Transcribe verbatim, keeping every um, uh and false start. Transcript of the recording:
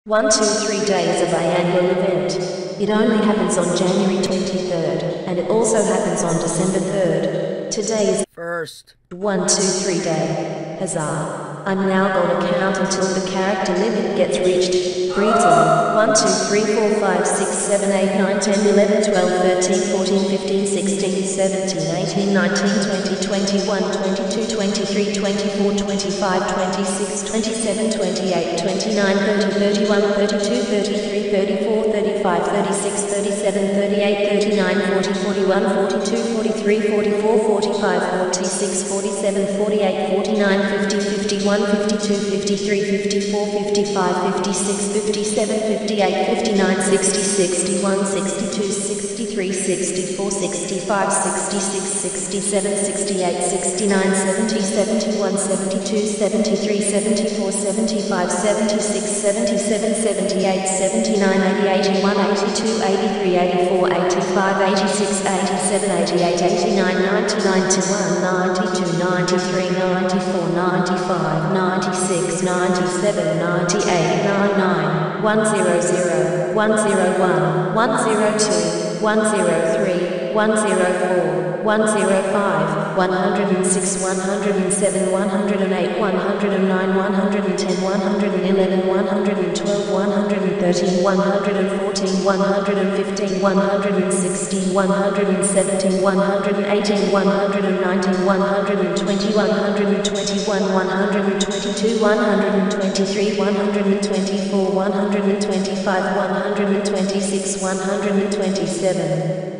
One, two, three days of biannual event. It only happens on January twenty-third, and it also happens on December third. Today is first. One, two, three day. Huzzah. I'm now gonna count until the character limit gets reached. Greeting. one, two, three, four, five, six, seven, eight, nine, ten, eleven, twelve, thirteen, fourteen, fifteen, sixteen, seventeen, eighteen, nineteen, twenty, twenty-one, twenty-two, twenty-three, twenty-four, twenty-five, twenty-six, twenty-seven, twenty-eight, twenty-nine, thirty, thirty-one, thirty-two, thirty-three, thirty-four, thirty-five, thirty-six, thirty-seven, thirty-eight, thirty-nine, forty, forty-one, forty-two, forty-three, forty-four, forty-five, forty-six, forty-seven, forty-eight, forty-nine, fifty, fifty-one, fifty-two, fifty-three, fifty-four, fifty-five, fifty-six, fifty-seven, fifty-eight, fifty-nine, sixty, sixty-one, sixty-two, sixty-three, sixty-four, sixty-five, sixty-six, sixty-seven, sixty-eight, sixty-nine, seventy, seventy-one, seventy-two, seventy-three, seventy-four, seventy-five, seventy-six, seventy-seven, seventy-eight, seventy-nine, eighty, eighty-one, eighty-two, eighty-three, eighty-four, eighty-five, eighty-six, eighty-seven, eighty-eight, eighty-nine, ninety, ninety-one, ninety-two, ninety-three, ninety-four, ninety-five, ninety-six, ninety-seven, ninety-eight, ninety-nine, one hundred, one oh one, one oh two, one oh three, one oh four, one oh five, one oh six, one oh seven, one oh eight, one oh nine, one oh ten, one oh eleven, one oh twelve, one oh thirteen, one oh fourteen, one oh fifteen, one oh sixteen, one oh seventeen, one oh eighteen, one oh nineteen, one oh twenty, one oh twenty-one, one oh twenty-two, one oh twenty-three, one oh twenty-four, one oh twenty-five, one oh twenty-six, one oh twenty-seven.